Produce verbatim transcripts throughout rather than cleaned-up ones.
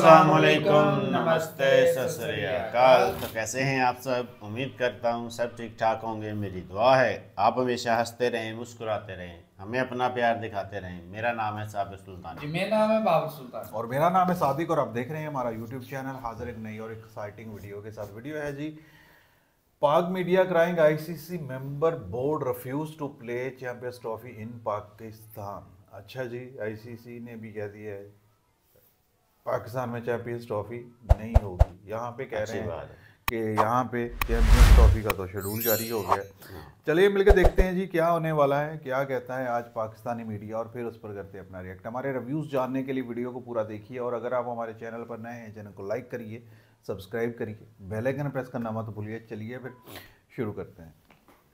अस्सलामुअलैकुम, नमस्ते, सत श्री अकाल। तो कैसे हैं आप सब? उम्मीद करता हूँ सब ठीक ठाक होंगे। मेरी दुआ है आप हमेशा हंसते रहें, मुस्कुराते रहें, हमें अपना प्यार दिखाते रहें। मेरा नाम है साबिर सुल्तान। जी, मेरा नाम है बाबर सुल्तान और मेरा नाम है सादिक और आप देख रहे हैं हमारा यूट्यूब चैनल। हाजिर एक नई और एक्साइटिंग वीडियो के साथ। वीडियो है जी, Pak media crying ICC member board refuse to play champions trophy in Pakistan. अच्छा जी, आईसीसी ने भी कह दिया है पाकिस्तान में चैंपियंस ट्रॉफी नहीं होगी। यहाँ पे कह रहे हैं कि यहाँ पे चैंपियंस ट्रॉफी का तो शेड्यूल जारी हो गया। चलिए मिलकर देखते हैं जी क्या होने वाला है, क्या कहता है आज पाकिस्तानी मीडिया, और फिर उस पर करते हैं अपना रिएक्ट। हमारे रिव्यूज़ जानने के लिए वीडियो को पूरा देखिए, और अगर आप हमारे चैनल पर नए हैं चैनल को लाइक करिए, सब्सक्राइब करिए, बेल आइकन प्रेस करना मत भूलिए। चलिए फिर शुरू करते हैं।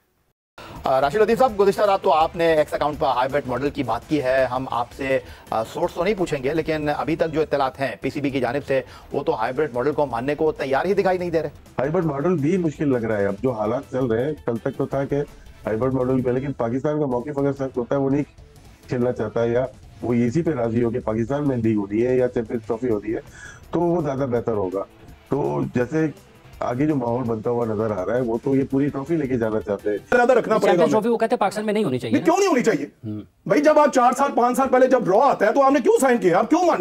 राशिद लतीफ़ साहब, गुज़िश्ता रात तो आपने एक्स अकाउंट पर हाइब्रिड मॉडल की बात की है। हम आपसे सोर्स तो नहीं पूछेंगे, लेकिन अभी तक जो इत्तलात हैं पीसीबी की जानिब से, वो तो हाइब्रिड मॉडल को मानने को तैयार ही दिखाई नहीं दे रहे। हाइब्रिड मॉडल भी मुश्किल लग रहा है अब जो हालात चल रहे हैं। कल तक तो था कि हाइब्रिड मॉडल पे, लेकिन पाकिस्तान का मौक़िफ़ अगर सख्त होता है, वो नहीं खेलना चाहता है या वो इसी पे राजी हो कि पाकिस्तान में लीग होती है या चैंपियंस ट्रॉफी होती है, तो वो ज़्यादा बेहतर होगा। तो जैसे आगे जो माहौल बनता हुआ नजर आ रहा है, वो तो ये पूरी ट्रॉफी लेके जाना चाहते हैं। ज्यादा रखना पड़ेगा ट्रॉफी। वो कहते हैं पाकिस्तान में नहीं होनी चाहिए। क्यों नहीं होनी चाहिए भाई? जब आप चार साल पांच साल पहले जब ड्रॉ आता है तो आपने क्यों साइन किया? आप क्यों माने?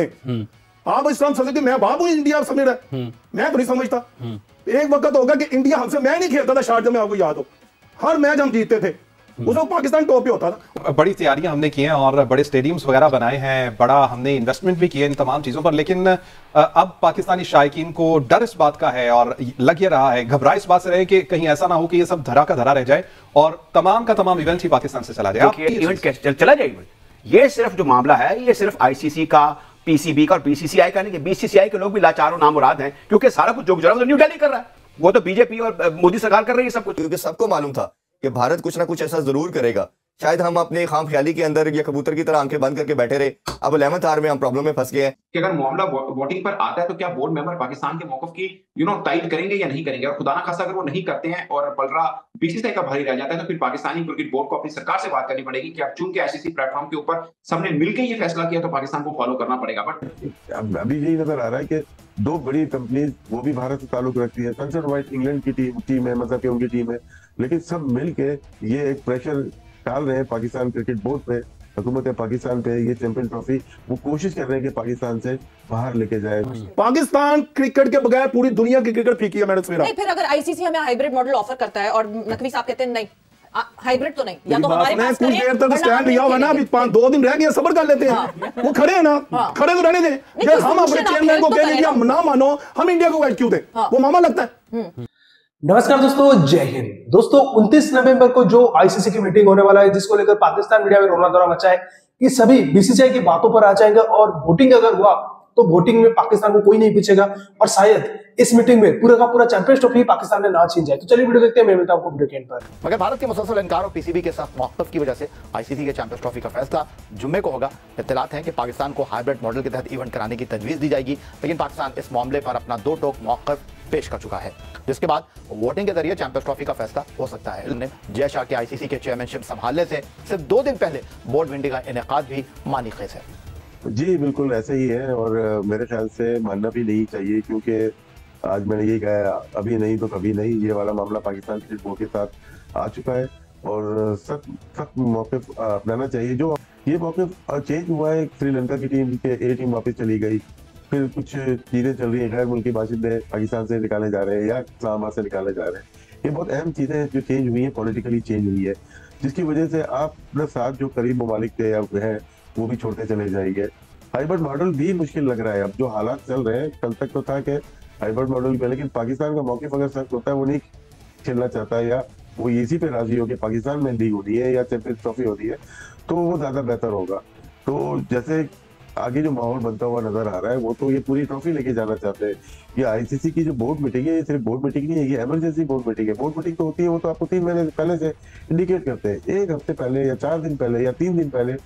आप इस तरह समझते मैं बाप हूं इंडिया समझ रहा है, मैं तो नहीं समझता। एक वक्त होगा कि इंडिया हमसे, मैं नहीं खेलता था शारजा में, आपको याद हो, हर मैच हम जीतते थे, उस वक्त पाकिस्तान टॉप पे होता था। बड़ी तैयारियां हमने की हैं और बड़े स्टेडियम्स वगैरह बनाए हैं, बड़ा हमने इन्वेस्टमेंट भी किए इन तमाम चीज़ों पर, लेकिन अब पाकिस्तानी शायकीन को डर इस बात का है और लग ये रहा है, घबरा इस बात से रहे कि कहीं ऐसा ना हो कि ये सब धरा का धरा रह जाए और तमाम का तमाम इवेंट ही पाकिस्तान से चला जाए। इवेंट कैसे चला जाएगा? ये सिर्फ जो मामला है, ये सिर्फ आईसीसी का, पीसीबी का और बीसीसीआई का नहीं, कि बीसीसीआई के लोग भी लाचारों नामुराद हैं, क्योंकि सारा कुछ जो गुजरा वो न्यू दिल्ली कर रहा है, वो तो बीजेपी और मोदी सरकार कर रही है सब कुछ। क्योंकि सबको मालूम था कि भारत कुछ ना कुछ ऐसा जरूर करेगा। शायद हम अपने खाम ख्याली के अंदर या कबूतर की तरह आंखें बंद करके बैठे रहे। अब इलेवेंथ आवर में हम प्रॉब्लम में फंस गए हैं कि अगर मामला वोटिंग पर आता है तो क्या बोर्ड मेंबर पाकिस्तान के मौकफ की यू नो टाइट करेंगे या नहीं करेंगे? और खुदा ना खासा अगर वो नहीं करते हैं और पलरा बीसीसीआई का भारी रह जाता है, तो फिर पाकिस्तानी क्रिकेट बोर्ड को अपनी सरकार से बात करनी पड़ेगी कि अब चूंकि आईसीसी प्लेटफॉर्म के ऊपर सबने मिलकर ये फैसला किया तो पाकिस्तान को फॉलो करना पड़ेगा। बट अभी यही नजर आ रहा है कि दो बड़ी कंपनीज, वो भी भारत से ताल्लुक रखती है, सनसेट वाइट इंग्लैंड की टीम टीम है, मतलब कि उनकी टीम है, लेकिन सब मिलके ये एक प्रेशर डाल रहे हैं पाकिस्तान क्रिकेट बोर्ड पे, हुकूमत पाकिस्तान पे। ये चैंपियंस ट्रॉफी वो कोशिश कर रहे हैं कि पाकिस्तान से बाहर लेके जाए। पाकिस्तान क्रिकेट के बगैर पूरी दुनिया की क्रिकेट फीकी है मैडम। नहीं, फिर अगर आईसीसी हमें हाइब्रिड मॉडल ऑफर करता है और नकवी साहब कहते हैं नहीं हाइब्रिड तो नहीं, या तो हमारे पास कुछ देर तक स्टैंड लिया हुआ ना, अभी पांच दो दिन रह गए, सब्र कर लेते हैं। वो खड़े हैं ना, खड़े तो रहने दें। हम अपने चेयरमैन को कह दिया ना मानो, हम इंडिया को गाइड क्यों दें? वो मामा लगता है। नमस्कार दोस्तों, जय हिंद। दोस्तों, उनतीस नवंबर को जो आईसीसी की मीटिंग होने वाला है, जिसको लेकर पाकिस्तान मीडिया में रोना धोरा मचा है कि सभी बीसीसीआई की बातों पर आ जाएंगे और वोटिंग अगर हुआ तो वोटिंग में पाकिस्तान को कोई नहीं पीछेगा और शायद इस मीटिंग में पूरा का पूरा चैंपियंस ट्रॉफी पाकिस्तान ने ना छीन जाए। तो चलिए वीडियो देखते हैं, मैं मिलता हूं आपको वीडियो के एंड पर। मगर भारत के मुसलसल इनकार और पीसीबी के साथ मौक़िफ़ की वजह से आईसीसी के चैंपियंस ट्रॉफी का फैसला जुम्मे को होगा। इत्तलात हैं कि पाकिस्तान को हाइब्रिड मॉडल के तहत इवेंट कराने की तजवीज़ दी जाएगी, लेकिन पाकिस्तान इस मामले पर अपना दो टोक मौक़िफ़ पेश कर चुका है, जिसके बाद वोटिंग के जरिए चैंपियंस ट्रॉफी का फैसला हो सकता है। जय शाह के आईसीसी के चेयरमैनशिप संभालने से सिर्फ दो दिन पहले बोर्ड मीटिंग का इनेकाद भी मानी खेज है। जी बिल्कुल ऐसा ही है, और मेरे ख्याल से मानना भी नहीं चाहिए, क्योंकि आज मैंने ये कहा, अभी नहीं तो कभी नहीं, ये वाला मामला पाकिस्तान क्रिकेट बोर्ड के साथ आ चुका है और सख्त सख्त मौक़िफ़ अपनाना चाहिए। जो ये मौक़िफ़ चेंज हुआ है, श्रीलंका की टीम के ए टीम वापस चली गई, फिर कुछ चीज़ें चल रही हैं, गैर मुल्की बाशिंदे पाकिस्तान से निकाले जा रहे हैं या इस्लामाबाद से निकाले जा रहे हैं। ये बहुत अहम चीज़ें जो चेंज हुई हैं, पॉलिटिकली चेंज हुई है, जिसकी वजह से आप अपने साथ जो करीब ममालिक थे या हैं वो भी छोड़ते चले जाएंगे। हाइब्रिड मॉडल भी मुश्किल लग रहा है अब जो हालात चल रहे हैं। कल तक तो था कि हाइब्रिड मॉडल पे, लेकिन पाकिस्तान का मौक़िफ़ अगर सख्त होता है, वो नहीं खेलना चाहता है या वो इसी पे राजी हो कि पाकिस्तान में लीग होती है या चैंपियंस ट्रॉफी होती है, तो वो ज़्यादा बेहतर होगा। तो जैसे आगे जो माहौल बनता हुआ नजर आ रहा है, वो तो ये पूरी ट्रॉफी लेके जाना चाहते हैं। ये आईसीसी की जो बोर्ड मीटिंग है, ये सिर्फ बोर्ड मीटिंग नहीं है, ये इमरजेंसी बोर्ड मीटिंग है। बोर्ड मीटिंग तो होती है, वो तो आपको तीन महीने पहले से इंडिकेट करते हैं, एक हफ्ते पहले या चार दिन पहले या तीन दिन पहले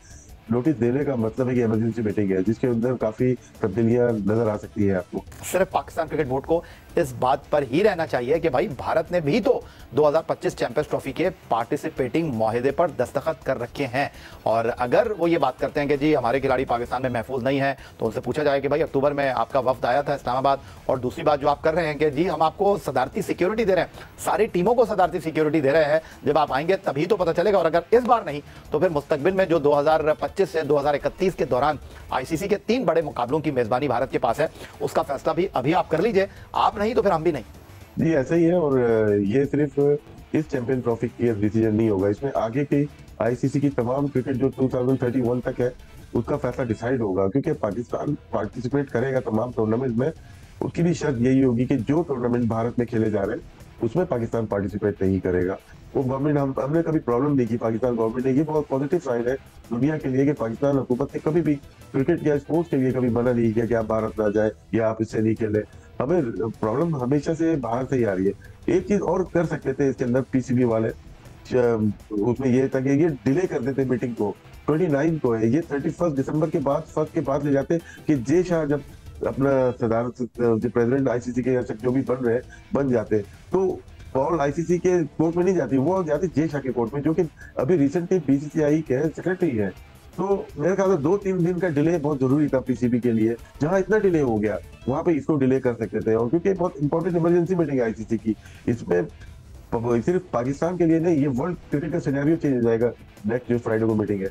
नोटिस देने का मतलब है कि इमरजेंसी मीटिंग है, जिसके अंदर काफी तब्दीलियां नजर आ सकती है आपको। सिर्फ पाकिस्तान क्रिकेट बोर्ड को इस बात पर ही रहना चाहिए कि भाई भारत ने भी तो दो हज़ार पच्चीस चैंपियंस ट्रॉफी के पार्टिसिपेटिंग माहिदे पर दस्तखत कर रखे हैं, और अगर वो ये बात करते हैं कि जी हमारे खिलाड़ी पाकिस्तान में महफूज नहीं है, तो उनसे पूछा जाए कि भाई अक्टूबर में आपका वफ्द आया था इस्लामाबाद, और दूसरी बात जो आप कर रहे हैं कि जी हम आपको सदारती सिक्योरिटी दे रहे हैं, सारी टीमों को सदारती सिक्योरिटी दे रहे हैं, जब आप आएंगे तभी तो पता चलेगा। और अगर इस बार नहीं तो फिर मुस्तकबिल में जो दो हज़ार पच्चीस से दो हज़ार इकतीस के दौरान आईसीसी के तीन बड़े मुकाबलों की मेजबानी भारत के पास है, उसका फैसला भी अभी आप कर लीजिए, आप नहीं तो फिर हम भी नहीं। जी ऐसा ही है, और ये सिर्फ इस चैंपियन ट्रॉफी की डिसीजन नहीं होगा, इसमें आगे की आईसीसी की तमाम क्रिकेट जो दो हज़ार इकतीस तक है उसका फैसला डिसाइड होगा, क्योंकि पाकिस्तान पार्टिसिपेट करेगा तमाम टूर्नामेंट में। उसकी भी शर्त यही होगी कि जो टूर्नामेंट भारत में खेले जा रहे हैं उसमें पाकिस्तान पार्टिसिपेट नहीं करेगा। वो गवर्नमेंट हम हमने कभी प्रॉब्लम नहीं की पाकिस्तान गवर्नमेंट ने, ये बहुत पॉजिटिव साइन है दुनिया के लिए कि पाकिस्तान हुकूमत ने कभी भी क्रिकेट या स्पोर्ट्स के लिए कभी मना नहीं किया कि आप भारत ना जाए या आप इससे नहीं खेले। हमें प्रॉब्लम हमेशा से बाहर से ही आ रही है। एक चीज और कर सकते थे इसके अंदर पीसीबी वाले, उसमें ये था कि ये डिले कर देते मीटिंग को, उनतीस को है ये, इकतीस दिसंबर के बाद फर्स्ट के बाद ले जाते कि जे शाह जब अपना सदारत जो प्रेसिडेंट आईसीसी के जो भी बन रहे बन जाते तो बॉल आईसीसी के कोर्ट में नहीं जाती, वो जाती जे शाह के कोर्ट में, जो कि अभी रिसेंटली बीसीसीआई के सेक्रेटरी है। तो मेरे ख्याल से दो तीन दिन का डिले बहुत जरूरी था पीसीबी के लिए, जहां इतना डिले हो गया वहां पे इसको डिले कर सकते थे। और क्योंकि बहुत इंपॉर्टेंट इमरजेंसी मीटिंग है आईसीसी की, इसमें सिर्फ पाकिस्तान के लिए नहीं, ये वर्ल्ड क्रिकेट का सिनेरियो चेंज हो जाएगा नेक्स्ट जो फ्राइडे को मीटिंग है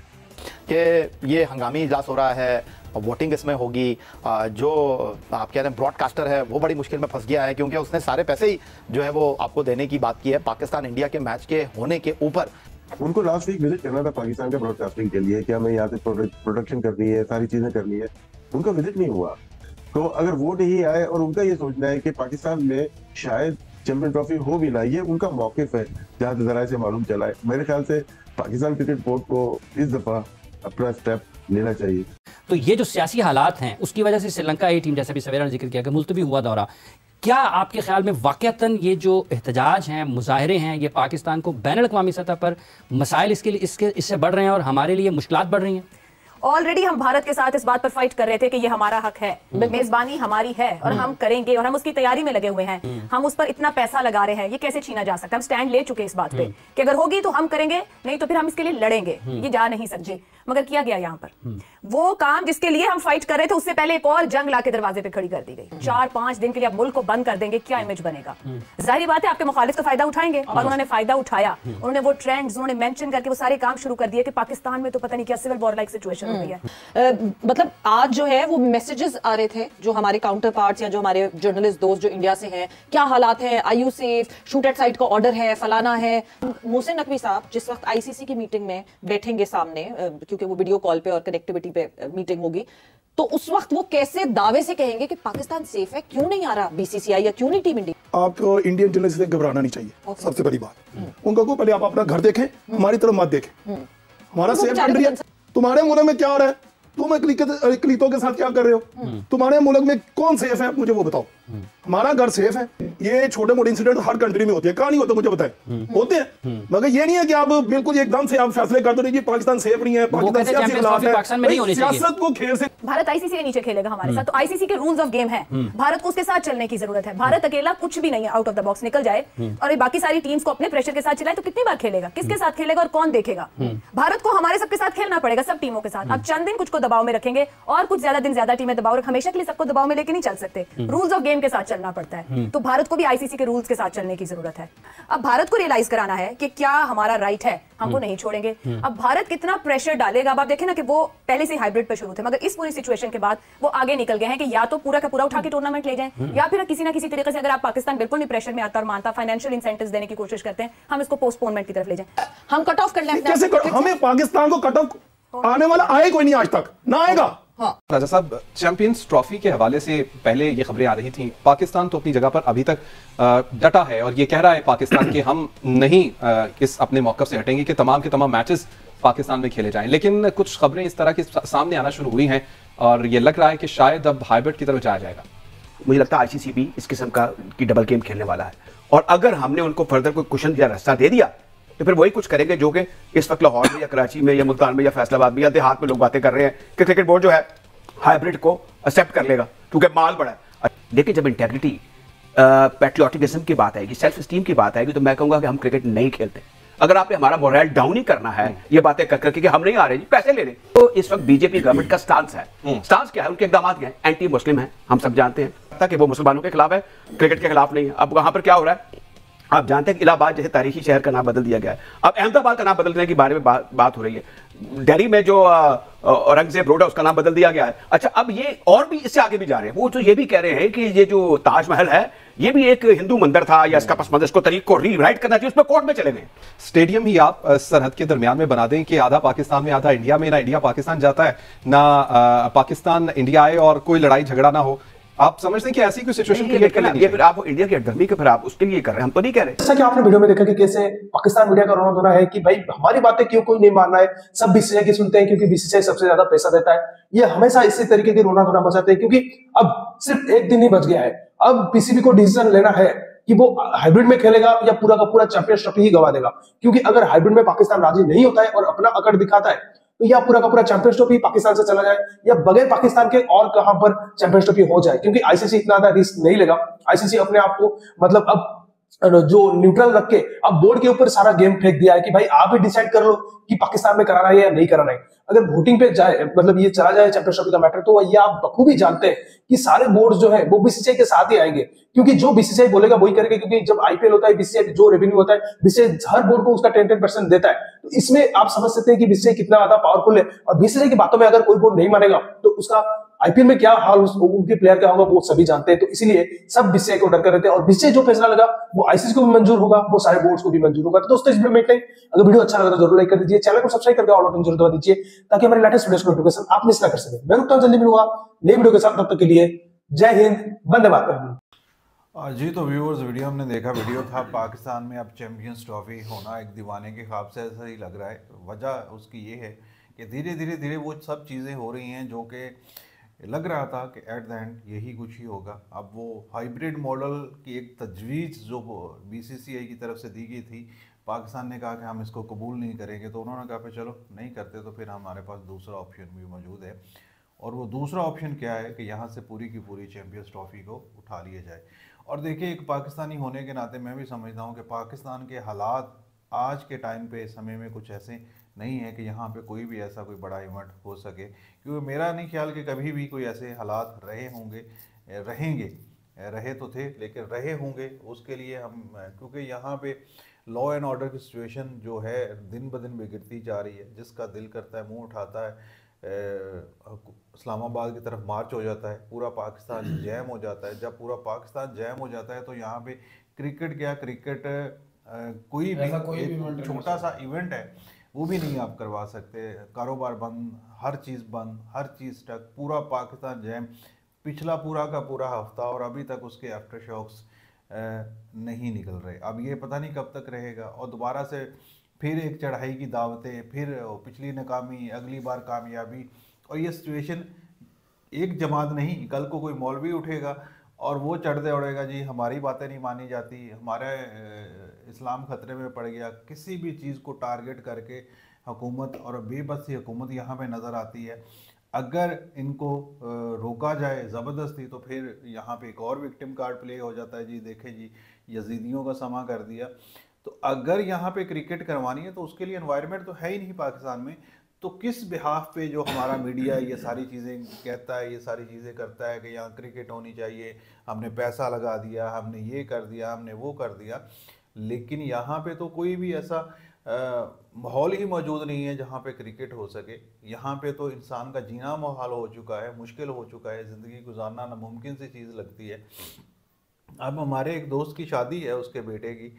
कि ये हंगामी इजलास हो रहा है, वोटिंग इसमें होगी, जो आप कह रहे हैं ब्रॉडकास्टर है वो बड़ी मुश्किल में फंस गया है, क्योंकि उसने सारे पैसे ही जो है वो आपको देने की बात की है पाकिस्तान इंडिया के मैच के होने के ऊपर। उनको लास्ट वीक विजिट करना था पाकिस्तान के ब्रॉडकास्टिंग के लिए कि हमें यहाँ से प्रोडक्शन करनी है, सारी चीजें करनी है, उनका विजिट नहीं हुआ। तो अगर वो नहीं आए और उनका ये सोचना है कि पाकिस्तान में शायद चैंपियन ट्रॉफी हो भी ना, ये उनका मौकिफ है जहाँ से जरा से मालूम चला है। मेरे ख्याल से पाकिस्तान क्रिकेट बोर्ड को इस दफा अपना स्टेप लेना चाहिए। तो ये जो सियासी हालात हैं उसकी वजह से श्रीलंका ये टीम, जैसे भी सवेरा ने जिक्र किया कि मुलतवी हुआ दौरा, क्या आपके ख्याल में वाकईतन ये जो एहतजाज हैं, मुजाहरे हैं, ये पाकिस्तान को बैनुल अक़वामी सतह पर मसाइल इसके लिए इसके इससे बढ़ रहे हैं और हमारे लिए मुश्किलात बढ़ रही हैं? ऑलरेडी हम भारत के साथ इस बात पर फाइट कर रहे थे कि ये हमारा हक है, मेजबानी हमारी है और हम करेंगे और हम उसकी तैयारी में लगे हुए हैं, हम उस पर इतना पैसा लगा रहे हैं, ये कैसे छीना जा सकता है। हम स्टैंड ले चुके इस बात पे कि अगर होगी तो हम करेंगे, नहीं तो फिर हम इसके लिए लड़ेंगे, ये जा नहीं सकते। मगर किया गया यहाँ पर वो काम जिसके लिए हम फाइट कर रहे थे, उससे पहले एक और जंग लाके दरवाजे पे खड़ी कर दी गई। चार पांच दिन के लिए अब मुल्क को बंद कर देंगे, क्या इमेज बनेगा? जाहिर बात है आपके मुखालिफ का फायदा उठाएंगे, और उन्होंने फायदा उठाया। उन्होंने वो ट्रेंड्स उन्होंने मेंशन करके वो सारे काम शुरू कर दिए कि पाकिस्तान में तो पता नहीं क्या सिविल वॉर लाइक सिचुएशन हो गई है। मतलब आज जो है वो मैसेजेस आ रहे थे जो हमारे काउंटर पार्ट्स या जो हमारे जर्नलिस्ट दोस्त जो इंडिया से हैं, क्या हालात हैं, I you safe, shoot at sight का ऑर्डर है, फलाना है। मोहसिन नकवी साहब जिस वक्त आईसीसी की मीटिंग में बैठेंगे सामने, क्योंकि वो वीडियो कॉल पे और कनेक्टिविटी पे मीटिंग होगी, तो उस वक्त वो कैसे दावे से कहेंगे कि पाकिस्तान सेफ है? क्यों नहीं आ रहा बीसीसीआई या क्यों नहीं टीम इंडिया? आपको इंडियन जर्नलिस्ट से घबराना नहीं चाहिए, सबसे बड़ी बात। उनको को पहले आप अपना घर देखें, हमारी तरफ मत देखें। हमारा सेफ कंट्री है। तुम्हारे मुल्क में क्या हो रहा है? तुम अकलीतों के साथ क्या कर रहे हो? तुम्हारे मुल्क में कौन सेफ है मुझे वो बताओ। हमारा घर सेफ है। ये छोटे मोटे इंसिडेंट हर कंट्री में होते हैं, कहां नहीं होते मुझे बताएं, होते हैं। मगर ये नहीं है कि आप बिल्कुल एकदम से आप फैसले कर दो कि पाकिस्तान सेफ नहीं है, पाकिस्तान सियासत को खेल से। भारत आईसीसी के नीचे खेलेगा हमारे साथ, तो आईसीसी के रूल्स ऑफ गेम है, भारत को उसके साथ चलने की जरूरत है। भारत अकेला कुछ भी नहीं है, आउट ऑफ द बॉक्स निकल जाए और बाकी सारी टीम्स को अपने प्रेशर के साथ चलाए तो कितनी बार खेलेगा, किसके साथ खेलेगा और कौन देखेगा? भारत को हमारे सबके साथ खेलना पड़ेगा, सब टीमों के साथ। अब चंद दिन कुछ को दबाव में रखेंगे और कुछ ज्यादा दिन ज्यादा टीमें दबाव रख, हमेशा के लिए सबको दबाव में लेके नहीं चल सकते। रूल्स ऑफ गेम के साथ चलना पड़ता है, तो भारत को भी आईसीसी के रूल्स के साथ चलने की जरूरत है। अब भारत को रियलाइज कराना है कि क्या हमारा राइट है, हम वो नहीं छोड़ेंगे। अब भारत कितना प्रेशर डालेगा, अब आप देखें ना कि वो पहले से हाइब्रिड पर शुरू थे, मगर इस पूरी सिचुएशन के बाद वो आगे निकल गए हैं कि या तो पूरा का पूरा उठा के टूर्नामेंट ले जाएं, या फिर किसी ना किसी तरीके से, अगर आप पाकिस्तान बिल्कुल नहीं प्रेशर में आता और मानता, फाइनेंशियल इंसेंटिव्स देने की कोशिश करते हैं, हम इसको पोस्टपोनमेंट की तरफ ले जाएं, हम कट ऑफ कर लें। कैसे कर, हमें पाकिस्तान को कट ऑफ आने वाला आए कोई नहीं, आज तक ना आएगा। हाँ। राजा साहब, चैंपियंस ट्रॉफी के हवाले से पहले ये खबरें आ रही थी, पाकिस्तान तो अपनी जगह पर अभी तक डटा है और ये कह रहा है पाकिस्तान के हम नहीं इस अपने मौकफ से हटेंगे कि तमाम के तमाम मैचेस पाकिस्तान में खेले जाएं। लेकिन कुछ खबरें इस तरह की सामने आना शुरू हुई हैं और ये लग रहा है कि शायद अब हाइब्रिड की तरफ जाया जाएगा। मुझे लगता है आईसीसी भी इस किस्म का की डबल गेम खेलने वाला है, और अगर हमने उनको फर्दर कोई कुशन या रास्ता दे दिया तो फिर वही कुछ करेंगे जो कि इस वक्त लाहौर में या कराची में या मुल्तान में या फैसलाबाद में या देहात में लोग बातें कर रहे हैं कि क्रिकेट बोर्ड जो है हाइब्रिड को एक्सेप्ट कर लेगा क्योंकि माल बड़ा है। लेकिन जब इंटेग्रिटी, पैट्रियोटिज्म की बात आएगी, सेल्फ स्टीम की बात आएगी, तो मैं कहूँगा कि हम क्रिकेट नहीं खेलते। अगर आपने हमारा मोरल डाउन ही करना है ये बातें कर करके कि हम नहीं आ रहे जी पैसे ले रहे, तो इस वक्त बीजेपी गवर्नमेंट का स्टांस है। स्टांस क्या है? उनके इकदाम क्या है? एंटी मुस्लिम है, हम सब जानते हैं ताकि वो मुसलमानों के खिलाफ है, क्रिकेट के खिलाफ नहीं है। अब वहां पर क्या हो रहा है आप जानते हैं कि इलाहाबाद जैसे तारीखी शहर का नाम बदल दिया गया है, अब अहमदाबाद का नाम बदलने के बारे में बा, बात हो रही है। दिल्ली में जो औरंगजेब रोड है उसका नाम बदल दिया गया है। अच्छा, अब ये और भी इससे आगे भी जा रहे हैं, वो तो ये भी कह रहे हैं कि ये जो ताजमहल है ये भी एक हिंदू मंदिर था या इसका पस मंदिर, इसको तरीक को रीराइट करना चाहिए, उस पर कोर्ट में चले गए। स्टेडियम ही आप सरहद के दरमियान में बना दें कि आधा पाकिस्तान में आधा इंडिया में, ना इंडिया पाकिस्तान जाता है ना पाकिस्तान इंडिया आए और कोई लड़ाई झगड़ा ना हो। आप समझते हैं कि ऐसी कोई सिचुएशन क्रिएट कर लेनी है? फिर आप इंडिया की हटदर्मी के फिर आप उसके लिए कर रहे हैं, हम तो नहीं कह रहे। जैसा कि आपने वीडियो में देखा कि कैसे पाकिस्तान मीडिया का रोना धोना है कि भाई हमारी बातें क्यों कोई नहीं मान रहा है, सब बीसीसीआई की सुनते हैं क्योंकि बीसीसीआई सबसे ज्यादा पैसा देता है। ये हमेशा इसी तरीके की रोना धोना बचाते हैं क्योंकि अब सिर्फ एक दिन ही बच गया है। अब पीसीबी को डिसीजन लेना है कि वो हाइब्रिड में खेलेगा या पूरा का पूरा चैंपियंस ट्रॉफी ही गवा देगा, क्योंकि अगर हाइब्रिड में पाकिस्तान राजी नहीं होता है और अपना अकड़ दिखाता है तो या पूरा का पूरा चैंपियंस ट्रॉफी पाकिस्तान से चला जाए या बगैर पाकिस्तान के और कहां पर चैंपियंस ट्रॉफी हो जाए, क्योंकि आईसीसी इतना ज्यादा रिस्क नहीं लेगा। आईसीसी अपने आप को मतलब अब जो न्यूट्रल रख के अब बोर्ड के ऊपर सारा गेम फेंक दिया है कि भाई आप ही डिसाइड कर लो कि पाकिस्तान में कराना है या नहीं कराना है। अगर वोटिंग पे जाए मतलब ये चला जाए चैंपियंस ट्रॉफी का मैटर, तो ये आप बखूबी जानते हैं कि सारे बोर्ड जो है वो बीसीसीआई के साथ ही आएंगे, क्योंकि जो बीसीसीआई बोलेगा वही करेगा। क्योंकि जब आईपीएल होता है बीसीसीआई जो रेवेन्यू होता है बीसीसीआई हर बोर्ड को उसका टेन टेन परसेंट देता है, तो इसमें आप समझ सकते हैं कि बीसीसीआई कितना ज्यादा पावरफुल है। और बीसीसीआई की बातों में अगर कोई बोर्ड नहीं मानेगा तो उसका आईपीएल में क्या हाल उनके प्लेयर का होगा वो सभी जानते हैं। तो इसीलिए सब बीसीसीआई को डर कर रहते हैं और बीसीसीआई जो फैसला लगा वो आईसीसी को भी मंजूर होगा, वो सारे बोर्ड्स को भी मंजूर होगा। तो दोस्तों इस वीडियो में इतना ही। अगर वीडियो अच्छा लगा तो जरूर लाइक कर दीजिए, चैनल को सब्सक्राइब करके ऑल बटन जरूर दबा दीजिए ताकि हमारे लेटेस्ट वीडियोस को नोटिफिकेशन आप मिस ना कर सके। मैं रुकता हूं, जल्दी मिलूंगा नई वीडियो के साथ, तब तक के लिए जय हिंद, वंदे मातरम। जी तो व्यूअर्स, वीडियो हमने देखा, वीडियो था पाकिस्तान में अब चैंपियंस ट्रॉफी होना एक दीवाने के ख्वाब से ऐसा ही लग रहा है। वजह उसकी ये है कि धीरे धीरे धीरे वो सब चीज़ें हो रही हैं जो कि लग रहा था कि एट द एंड यही कुछ ही होगा। अब वो हाइब्रिड मॉडल की एक तजवीज़ जो बीसीसीआई की तरफ से दी गई थी, पाकिस्तान ने कहा कि हम इसको कबूल नहीं करेंगे, तो उन्होंने कहा कि चलो नहीं करते तो फिर हमारे पास दूसरा ऑप्शन भी मौजूद है। और वो दूसरा ऑप्शन क्या है कि यहाँ से पूरी की पूरी चैंपियंस ट्रॉफी को उठा लिया जाए। और देखिए, एक पाकिस्तानी होने के नाते मैं भी समझता हूँ कि पाकिस्तान के हालात आज के टाइम पे समय में कुछ ऐसे नहीं है कि यहाँ पे कोई भी ऐसा कोई बड़ा इवेंट हो सके, क्योंकि मेरा नहीं ख्याल कि कभी भी कोई ऐसे हालात रहे होंगे, रहेंगे, रहे तो थे लेकिन रहे होंगे। उसके लिए हम, क्योंकि यहाँ पे लॉ एंड ऑर्डर की सिचुएशन जो है दिन ब दिन बिगड़ती जा रही है। जिसका दिल करता है मुंह उठाता है, इस्लामाबाद की तरफ मार्च हो जाता है, पूरा पाकिस्तान जैम हो जाता है। जब पूरा पाकिस्तान जैम हो जाता है तो यहाँ पे क्रिकेट क्या, क्रिकेट कोई भी एक छोटा सा इवेंट है वो भी नहीं आप करवा सकते। कारोबार बंद, हर चीज़ बंद, हर चीज़ तक पूरा पाकिस्तान जैम। पिछला पूरा का पूरा हफ्ता और अभी तक उसके आफ्टर शॉक्स नहीं निकल रहे। अब ये पता नहीं कब तक रहेगा। और दोबारा से फिर एक चढ़ाई की दावतें, फिर पिछली नाकामी, अगली बार कामयाबी। और ये सिचुएशन एक जमात नहीं, कल को कोई मौलवी उठेगा और वो चढ़ते उड़ेगा जी हमारी बातें नहीं मानी जाती, हमारा इस्लाम खतरे में पड़ गया। किसी भी चीज़ को टारगेट करके हुकूमत, और बेबसी हुकूमत यहाँ पे नज़र आती है। अगर इनको रोका जाए ज़बरदस्ती तो फिर यहाँ पे एक और विक्टिम कार्ड प्ले हो जाता है जी, देखें जी यजीदियों का समा कर दिया। तो अगर यहाँ पे क्रिकेट करवानी है तो उसके लिए एनवायरनमेंट तो है ही नहीं पाकिस्तान में। तो किस बिहाफ पे जो हमारा मीडिया ये सारी चीज़ें कहता है, ये सारी चीज़ें करता है कि यहाँ क्रिकेट होनी चाहिए, हमने पैसा लगा दिया, हमने ये कर दिया, हमने वो कर दिया, लेकिन यहाँ पे तो कोई भी ऐसा माहौल ही मौजूद नहीं है जहाँ पे क्रिकेट हो सके। यहाँ पे तो इंसान का जीना मुहाल हो चुका है, मुश्किल हो चुका है, ज़िंदगी गुजारना नामुमकिन सी चीज़ लगती है। अब हमारे एक दोस्त की शादी है, उसके बेटे की,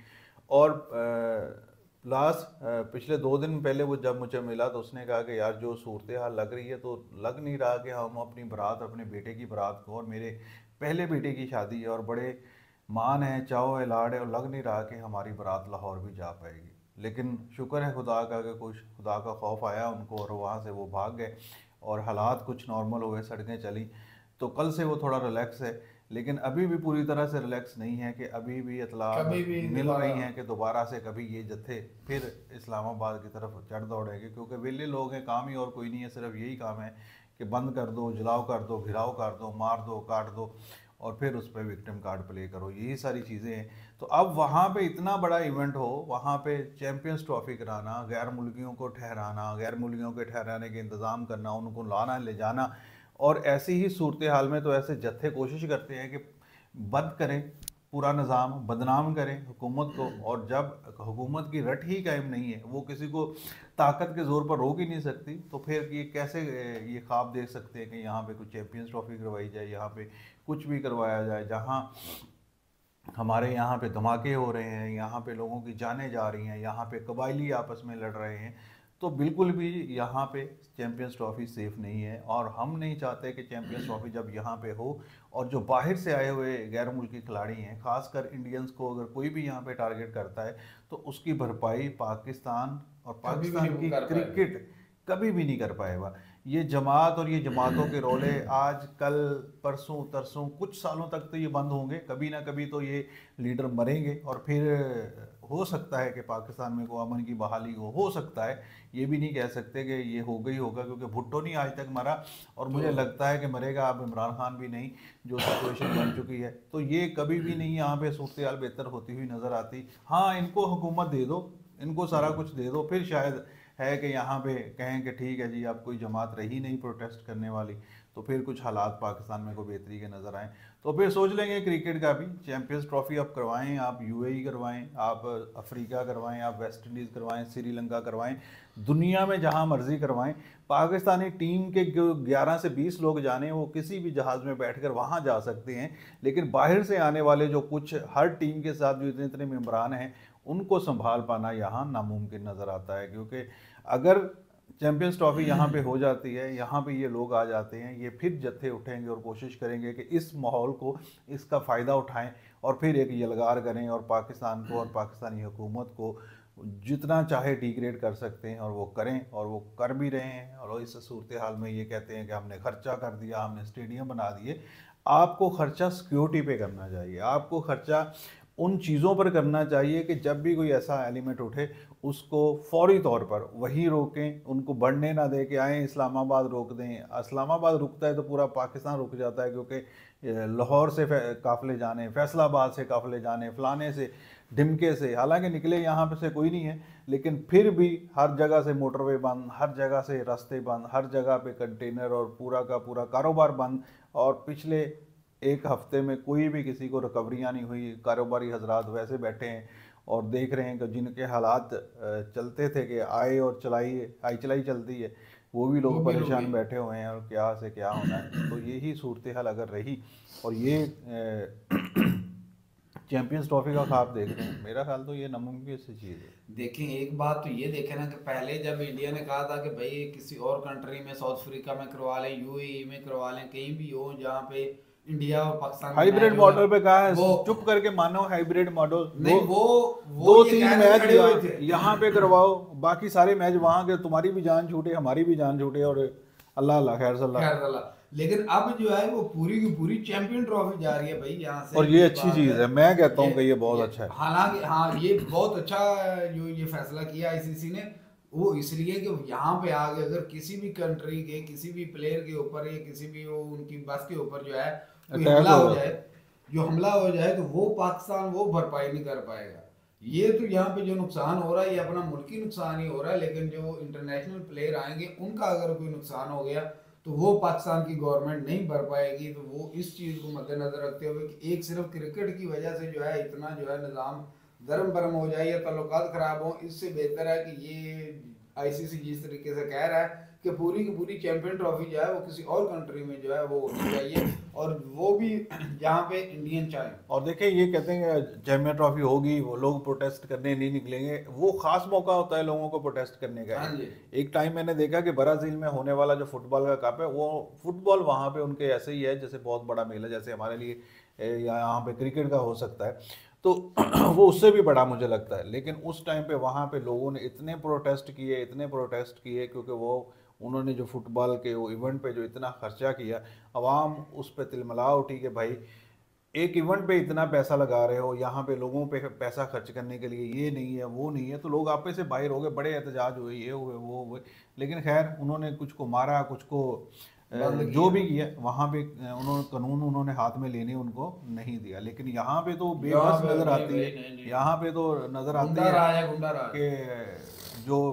और लास्ट पिछले दो दिन पहले वो जब मुझे मिला तो उसने कहा कि यार जो सूरत हाल लग रही है तो लग नहीं रहा कि हम अपनी बारात, अपने बेटे की बारात को, और मेरे पहले बेटे की शादी है और बड़े मान है, चाव है, लाड है, और लग नहीं रहा कि हमारी बारात लाहौर भी जा पाएगी। लेकिन शुक्र है खुदा का कि कुछ खुदा का खौफ आया उनको और वहाँ से वो भाग गए और हालात कुछ नॉर्मल हो गए, सड़कें चली, तो कल से वो थोड़ा रिलैक्स है। लेकिन अभी भी पूरी तरह से रिलैक्स नहीं है कि अभी भी इतला मिल रही हैं कि दोबारा से कभी ये जत्थे फिर इस्लामाबाद की तरफ चढ़ दौड़ेंगे, क्योंकि वेले लोग हैं, काम ही और कोई नहीं है, सिर्फ यही काम है कि बंद कर दो, जलाओ कर दो, घिराव कर दो, मार दो, काट दो और फिर उस पर विक्टिम कार्ड प्ले करो, यही सारी चीज़ें हैं। तो अब वहाँ पे इतना बड़ा इवेंट हो, वहाँ पे चैंपियंस ट्रॉफी कराना, गैर मुल्कियों को ठहराना, गैर मुल्कियों के ठहराने के इंतज़ाम करना, उनको लाना ले जाना, और ऐसी ही सूरत हाल में तो ऐसे जत्थे कोशिश करते हैं कि बंद करें पूरा निज़ाम, बदनाम करें हुकूमत को, और जब हुकूमत की रट ही कायम नहीं है, वो किसी को ताकत के ज़ोर पर रोक ही नहीं सकती, तो फिर ये कैसे ये ख्वाब देख सकते हैं कि यहाँ पे कुछ चैंपियंस ट्रॉफी करवाई जाए, यहाँ पे कुछ भी करवाया जाए, जहाँ हमारे यहाँ पे धमाके हो रहे हैं, यहाँ पे लोगों की जानें जा रही हैं, यहाँ पे कबायली आपस में लड़ रहे हैं। तो बिल्कुल भी यहाँ पे चैंपियंस ट्रॉफी सेफ नहीं है, और हम नहीं चाहते कि चैंपियंस ट्रॉफी जब यहाँ पे हो और जो बाहर से आए हुए गैर मुल्की खिलाड़ी हैं, खासकर इंडियंस को अगर कोई भी यहाँ पे टारगेट करता है तो उसकी भरपाई पाकिस्तान और पाकिस्तान की क्रिकेट कभी भी नहीं कर पाएगा। ये जमात और ये जमातों के रोले आज कल परसों तरसों कुछ सालों तक तो ये बंद होंगे, कभी ना कभी तो ये लीडर मरेंगे और फिर हो सकता है कि पाकिस्तान में को अमन की बहाली हो हो सकता है, ये भी नहीं कह सकते कि ये हो गई होगा, क्योंकि भुट्टो नहीं आज तक मरा और मुझे लगता है कि मरेगा अब इमरान खान भी नहीं, जो सिचुएशन बन चुकी है। तो ये कभी भी नहीं यहाँ पे सूरत हाल बेहतर होती हुई नज़र आती। हाँ, इनको हुकूमत दे दो, इनको सारा कुछ दे दो, फिर शायद है कि यहाँ पे कहें कि ठीक है जी अब कोई जमात रही नहीं प्रोटेस्ट करने वाली, तो फिर कुछ हालात पाकिस्तान में को बेहतरी के नज़र आएँ, तो फिर सोच लेंगे क्रिकेट का भी चैंपियंस ट्रॉफी आप करवाएं, आप यूएई करवाएं, आप अफ्रीका करवाएं, आप वेस्ट इंडीज़ करवाएं, श्रीलंका करवाएं, दुनिया में जहां मर्जी करवाएं। पाकिस्तानी टीम के जो ग्यारह से बीस लोग जाने वो किसी भी जहाज़ में बैठकर वहां जा सकते हैं, लेकिन बाहर से आने वाले जो कुछ हर टीम के साथ जो इतने इतने मेम्बरान हैं उनको संभाल पाना यहाँ नामुमकिन नज़र आता है। क्योंकि अगर चैंपियंस ट्रॉफी यहाँ पे हो जाती है, यहाँ पे ये लोग आ जाते हैं, ये फिर जत्थे उठेंगे और कोशिश करेंगे कि इस माहौल को, इसका फ़ायदा उठाएं और फिर एक यलगार करें और पाकिस्तान को और पाकिस्तानी हुकूमत को जितना चाहे डिग्रेड कर सकते हैं और वो करें, और वो कर भी रहे हैं। और इस सूरत हाल में ये कहते हैं कि हमने खर्चा कर दिया, हमने स्टेडियम बना दिए। आपको खर्चा सिक्योरिटी पे करना चाहिए, आपको खर्चा उन चीज़ों पर करना चाहिए कि जब भी कोई ऐसा एलिमेंट उठे उसको फौरी तौर पर वही रोकें, उनको बढ़ने ना दें कि आए इस्लामाबाद रोक दें। इस्लामाबाद रुकता है तो पूरा पाकिस्तान रुक जाता है, क्योंकि लाहौर से काफ़िले जाने, फैसलाबाद से काफ़िले जाने, फलाने से, ढिमके से, हालांकि निकले यहाँ पे से कोई नहीं है, लेकिन फिर भी हर जगह से मोटरवे बंद, हर जगह से रास्ते बंद, हर जगह पे कंटेनर और पूरा का पूरा कारोबार बंद। और पिछले एक हफ्ते में कोई भी किसी को रिकवरियाँ नहीं हुई, कारोबारी हजरात वैसे बैठे हैं और देख रहे हैं कि जिनके हालात चलते थे कि आए और चलाई आई चलाई चलती है, वो भी लोग परेशान बैठे हुए हैं और क्या से क्या होना है। तो यही सूरत हाल अगर रही और ये चैंपियंस ट्रॉफी का ख्वाब देख रहे हैं, मेरा ख्याल तो ये नामुमकिन सी चीज़ है। देखें, एक बात तो ये देखें ना कि पहले जब इंडिया ने कहा था कि भाई किसी और कंट्री में, साउथ अफ्रीका में करवा लें, यूएई में करवा लें, कहीं भी हो जहाँ पे इंडिया और पाकिस्तान हाइब्रिड मॉडल पे कहा है, चुप करके मानो हाइब्रिड मॉडल, नहीं वो दो तीन मैच यहाँ पे करवाओ, बाकी सारे मैच वहाँ के, तुम्हारी भी जान छूटे हमारी भी जान छूटे और अल्लाह अल्लाह खैर सल्लाह। लेकिन अब जो है वो पूरी की पूरी चैंपियन ट्रॉफी जा रही है भाई यहाँ से, और ये अच्छी चीज है, मैं कहता हूँ कि ये बहुत अच्छा है। हालांकि हाँ, ये बहुत अच्छा जो ये फैसला किया आईसीसी ने, वो इसलिए कि यहाँ पे आगे अगर किसी भी कंट्री के किसी भी प्लेयर के ऊपर या किसी भी वो उनकी बस के ऊपर जो है कोई हमला हो जाए, जो हमला हो जाए तो वो पाकिस्तान वो भरपाई नहीं कर पाएगा। ये तो यहाँ पे जो नुकसान हो रहा है ये अपना मुल्की नुकसान ही हो रहा है, लेकिन जो इंटरनेशनल प्लेयर आएंगे उनका अगर कोई नुकसान हो गया तो वो पाकिस्तान की गवर्नमेंट नहीं भर पाएगी। तो वो इस चीज़ को मद्देनजर रखते हुए कि एक सिर्फ क्रिकेट की वजह से जो है इतना जो है निज़ाम गर्म बरम हो जाए या ताल्लुकात खराब हो, इससे बेहतर है कि ये आईसीसी जिस तरीके से कह रहा है कि पूरी की पूरी चैंपियन ट्रॉफी जो है वो किसी और कंट्री में जो है वो होनी चाहिए, और वो भी जहाँ पे इंडियन चाहे। और देखिए ये कहते हैं चैंपियन ट्रॉफी होगी, वो लोग प्रोटेस्ट करने नहीं निकलेंगे, वो खास मौका होता है लोगों को प्रोटेस्ट करने का। एक टाइम मैंने देखा कि ब्राजील में होने वाला जो फुटबॉल का कप है, वो फुटबॉल वहाँ पे उनके ऐसे ही है जैसे बहुत बड़ा मेला, जैसे हमारे लिए यहाँ पे क्रिकेट का हो सकता है, तो वो उससे भी बड़ा मुझे लगता है। लेकिन उस टाइम पे वहाँ पे लोगों ने इतने प्रोटेस्ट किए, इतने प्रोटेस्ट किए, क्योंकि वो उन्होंने जो फुटबॉल के वो इवेंट पे जो इतना खर्चा किया, अवाम उस पर तिलमिला उठी कि भाई एक इवेंट पे इतना पैसा लगा रहे हो, यहाँ पे लोगों पे पैसा खर्च करने के लिए ये नहीं है वो नहीं है, तो लोग आप पे से बाहर हो गए, बड़े एहतजाज हुए, ये हुए वो हुए, लेकिन खैर उन्होंने कुछ को मारा, कुछ को जो भी किया, वहाँ पे उन्होंने कानून उन्होंने हाथ में लेने उनको नहीं दिया। लेकिन यहाँ पे तो बेबस नजर आती है, यहाँ पे तो नजर आती है कि जो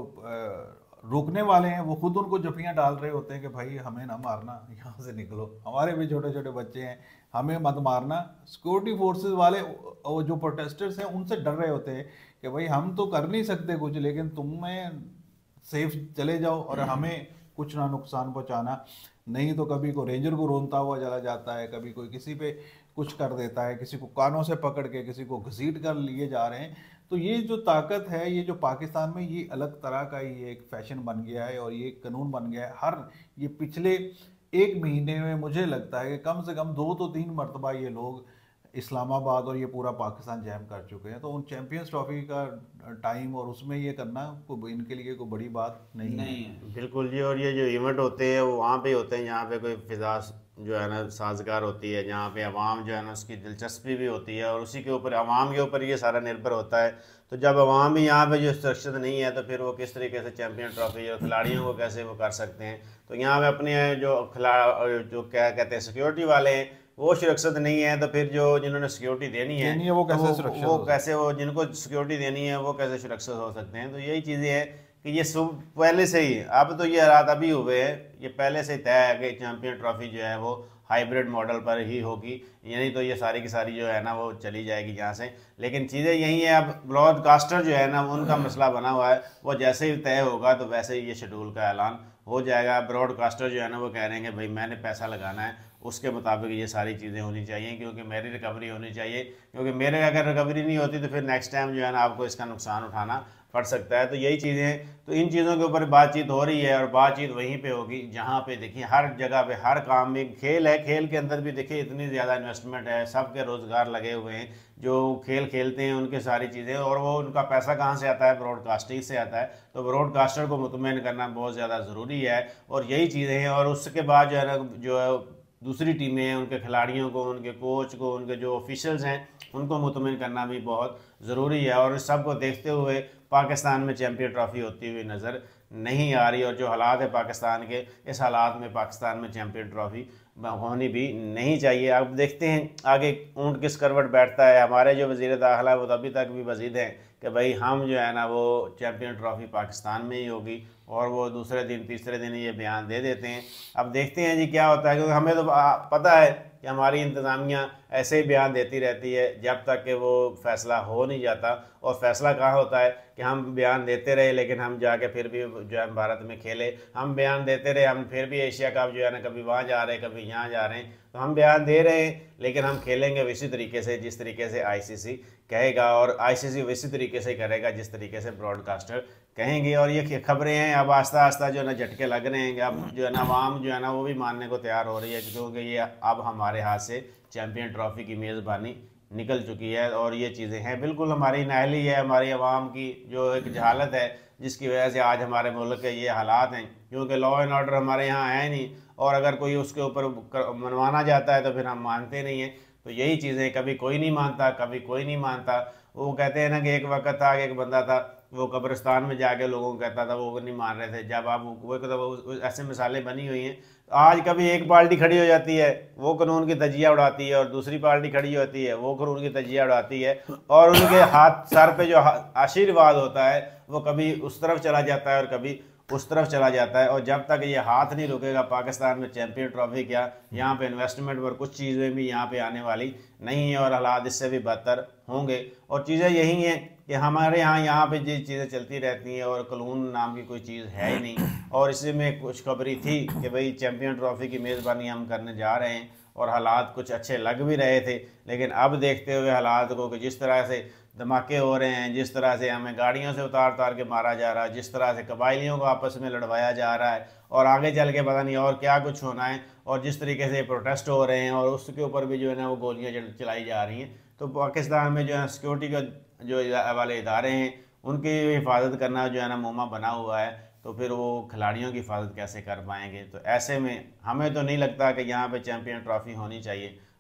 रोकने वाले हैं वो खुद उनको जफियाँ डाल रहे होते हैं कि भाई हमें ना मारना, यहाँ से निकलो, हमारे भी छोटे छोटे बच्चे हैं, हमें मत मारना। सिक्योरिटी फोर्सेस वाले और जो प्रोटेस्टर्स हैं उनसे डर रहे होते हैं कि भाई हम तो कर नहीं सकते कुछ, लेकिन तुम्हें सेफ चले जाओ और हमें कुछ ना नुकसान पहुंचाना नहीं, तो कभी को रेंजर को रोनता हुआ चला जाता है, कभी कोई किसी पे कुछ कर देता है, किसी को कानों से पकड़ के किसी को घसीट कर लिए जा रहे हैं। तो ये जो ताकत है, ये जो पाकिस्तान में ये अलग तरह का ये एक फैशन बन गया है और ये कानून बन गया है। हर ये पिछले एक महीने में मुझे लगता है कि कम से कम दो तो तीन मरतबा ये लोग इस्लामाबाद और ये पूरा पाकिस्तान जैम कर चुके हैं। तो उन चैंपियंस ट्रॉफी का टाइम और उसमें ये करना को इनके लिए कोई बड़ी बात नहीं, नहीं है। बिल्कुल जी। और ये जो इवेंट होते हैं वो वहाँ पे होते हैं जहाँ पे कोई फिजा जो है ना साजगार होती है, जहाँ पे अवाम जो है ना उसकी दिलचस्पी भी होती है और उसी के ऊपर अवाम के ऊपर ये सारा निर्भर होता है। तो जब अवाम ही यहाँ पे जो सुरक्षित नहीं है तो फिर वो किस तरीके से चैम्पियन ट्रॉफी और खिलाड़ियों को कैसे वो कर सकते हैं। तो यहाँ पे अपने जो खिला जो क्या कहते हैं सिक्योरिटी वाले हैं वो सुरक्षित नहीं है, तो फिर जो जिन्होंने सिक्योरिटी देनी है, है वो कैसे सुरक्षित वो कैसे वो जिनको सिक्योरिटी देनी है वो कैसे सुरक्षित हो सकते हैं। तो यही चीज़ें हैं कि ये सब पहले से ही, अब तो ये हालात अभी हुए हैं, ये पहले से तय है कि चैम्पियन ट्रॉफी जो है वो हाइब्रिड मॉडल पर ही होगी, यानी तो ये सारी की सारी जो है ना वो चली जाएगी यहाँ से। लेकिन चीज़ें यही है, अब ब्रॉडकास्टर जो है ना उनका मसला बना हुआ है, वो जैसे ही तय होगा तो वैसे ही ये शेड्यूल का ऐलान हो जाएगा। ब्रॉडकास्टर जो है ना वो कह रहे हैं कि भाई मैंने पैसा लगाना है, उसके मुताबिक ये सारी चीज़ें होनी चाहिए, क्योंकि मेरी रिकवरी होनी चाहिए, क्योंकि मेरे अगर रिकवरी नहीं होती तो फिर नेक्स्ट टाइम जो है ना आपको इसका नुकसान उठाना पड़ सकता है। तो यही चीज़ें हैं, तो इन चीज़ों के ऊपर बातचीत हो रही है और बातचीत वहीं पे होगी जहाँ पे देखिए हर जगह पे हर काम में खेल है, खेल के अंदर भी देखिए इतनी ज़्यादा इन्वेस्टमेंट है, सबके रोज़गार लगे हुए हैं जो खेल खेलते हैं उनके सारी चीज़ें, और वो उनका पैसा कहाँ से आता है, ब्रॉडकास्टिंग से आता है। तो ब्रॉडकास्टर को मुतमईन करना बहुत ज़्यादा ज़रूरी है और यही चीज़ें हैं। और उसके बाद जो है ना जो है दूसरी टीमें हैं उनके खिलाड़ियों को, उनके कोच को, उनके जो ऑफिशियल्स हैं उनको मुतमईन करना भी बहुत ज़रूरी है। और इस सब को देखते हुए पाकिस्तान में चैम्पियन ट्रॉफी होती हुई नज़र नहीं आ रही, और जो हालात है पाकिस्तान के, इस हालात में पाकिस्तान में चैम्पियन ट्रॉफी होनी भी नहीं चाहिए। अब देखते हैं आगे ऊँट किस करवट बैठता है। हमारे जो वज़ीर दाखिला वो अभी तक भी वजीद हैं कि भाई हम जो है ना वो चैम्पियन ट्रॉफी पाकिस्तान में ही होगी, और वो दूसरे दिन तीसरे दिन ये बयान दे देते हैं। अब देखते हैं जी क्या होता है, क्योंकि हमें तो पता है कि हमारी इंतज़ामिया ऐसे ही बयान देती रहती है जब तक कि वो फ़ैसला हो नहीं जाता। और फ़ैसला कहाँ होता है कि हम बयान देते रहे लेकिन हम जाके फिर भी जो है भारत में खेले, हम बयान देते रहे, हम फिर भी एशिया कप जो है ना कभी वहाँ जा रहे हैं कभी यहाँ जा रहे हैं, तो हम बयान दे रहे हैं लेकिन हम खेलेंगे इसी तरीके से जिस तरीके से आईसीसी कहेगा, और आईसीसी इसी तरीके से करेगा जिस तरीके से ब्रॉडकास्टर कहेंगे। और ये खबरें हैं अब आस्ता आस्ता जो है ना झटके लग रहे हैं कि अब जो है ना आवाम जो है ना वो भी मानने को तैयार हो रही है, क्योंकि ये अब हमारे हाथ से चैम्पियन ट्रॉफी की मेज़बानी निकल चुकी है। और ये चीज़ें हैं बिल्कुल हमारी नाअहली है, हमारी आवाम की जो एक जहालत है जिसकी वजह से आज हमारे मुल्क के ये हालात हैं, क्योंकि लॉ एंड ऑर्डर हमारे यहाँ है नहीं, और अगर कोई उसके ऊपर मनवाना जाता है तो फिर हम मानते नहीं हैं। तो यही चीज़ें, कभी कोई नहीं मानता कभी कोई नहीं मानता। वो कहते हैं ना कि एक वक्त था कि एक बंदा था वो कब्रिस्तान में जाके लोगों को कहता था, वो नहीं मान रहे थे। जब आप वो तो ऐसे मिसालें बनी हुई हैं। आज कभी एक पार्टी खड़ी हो जाती है वो कानून की तजिया उड़ाती है, और दूसरी पार्टी खड़ी होती है वो कानून की तजिया उड़ाती है, और उनके हाथ सर पे जो आशीर्वाद होता है वो कभी उस तरफ चला जाता है और कभी उस तरफ चला जाता है। और जब तक ये हाथ नहीं रुकेगा पाकिस्तान में चैम्पियन ट्रॉफी क्या, यहाँ पे इन्वेस्टमेंट पर कुछ चीज़ें भी यहाँ पे आने वाली नहीं है, और हालात इससे भी बदतर होंगे। और चीज़ें यही हैं कि हमारे यहाँ यहाँ पे जो चीज़ें चलती रहती हैं और कानून नाम की कोई चीज़ है ही नहीं। और इसी में कुछ खबरी थी कि भाई चैम्पियन ट्रॉफी की मेज़बानी हम करने जा रहे हैं, और हालात कुछ अच्छे लग भी रहे थे, लेकिन अब देखते हुए हालात को कि जिस तरह से धमाके हो रहे हैं, जिस तरह से हमें गाड़ियों से उतार उतार के मारा जा रहा है, जिस तरह से कबायलियों को आपस में लड़वाया जा रहा है, और आगे चल के पता नहीं और क्या कुछ होना है, और जिस तरीके से प्रोटेस्ट हो रहे हैं और उसके ऊपर भी जो है ना वो गोलियां चलाई जा रही हैं। तो पाकिस्तान में जो है सिक्योरिटी का जो वाले इदारे हैं उनकी हिफाजत करना जो है ना मुम्मा बना हुआ है, तो फिर वो खिलाड़ियों की हिफाजत कैसे कर पाएंगे। तो ऐसे में हमें तो नहीं लगता कि यहाँ पे चैम्पियन ट्रॉफी होनी चाहिए।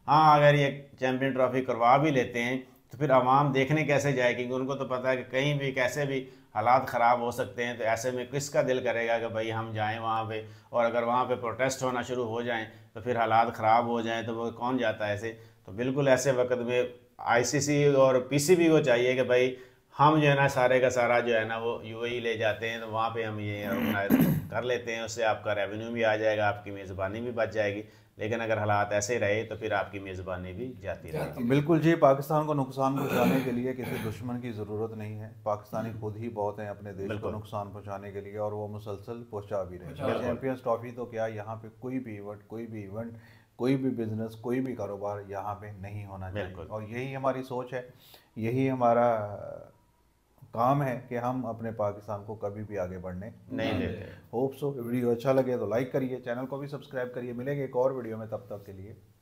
हाँ, अगर ये चैम्पियन ट्रॉफी करवा भी लेते हैं तो फिर आवाम देखने कैसे जाए, क्योंकि उनको तो पता है कि कहीं भी कैसे भी हालात ख़राब हो सकते हैं। तो ऐसे में किसका दिल करेगा कि भाई हम जाएं वहाँ पे, और अगर वहाँ पे प्रोटेस्ट होना शुरू हो जाएं तो फिर हालात ख़राब हो जाएं तो वो कौन जाता है ऐसे। तो बिल्कुल ऐसे वक्त में आईसीसी और पीसीबी को चाहिए कि भाई हम जो है ना सारे का सारा जो है ना वो यूएई ले जाते हैं, तो वहाँ पे हम ये ऑर्गेनाइज कर लेते हैं, उससे आपका रेवेन्यू भी आ जाएगा, आपकी मेज़बानी भी बच जाएगी। लेकिन अगर हालात ऐसे रहे तो फिर आपकी मेज़बानी भी जाती रहेगी। बिल्कुल जी, पाकिस्तान को नुकसान पहुंचाने के लिए किसी दुश्मन की ज़रूरत नहीं है। पाकिस्तानी खुद ही बहुत हैं अपने देश को नुकसान पहुंचाने के लिए, और वो मुसलसल पहुंचा भी रहे हैं। चैंपियंस ट्रॉफी तो क्या, यहाँ पे कोई भी इवेंट कोई भी इवेंट कोई भी बिजनेस कोई भी कारोबार यहाँ पे नहीं होना चाहिए, और यही हमारी सोच है, यही हमारा काम है कि हम अपने पाकिस्तान को कभी भी आगे बढ़ने नहीं देते। होप सो वीडियो अच्छा लगे तो लाइक करिए, चैनल को भी सब्सक्राइब करिए। मिलेंगे एक और वीडियो में, तब तक के लिए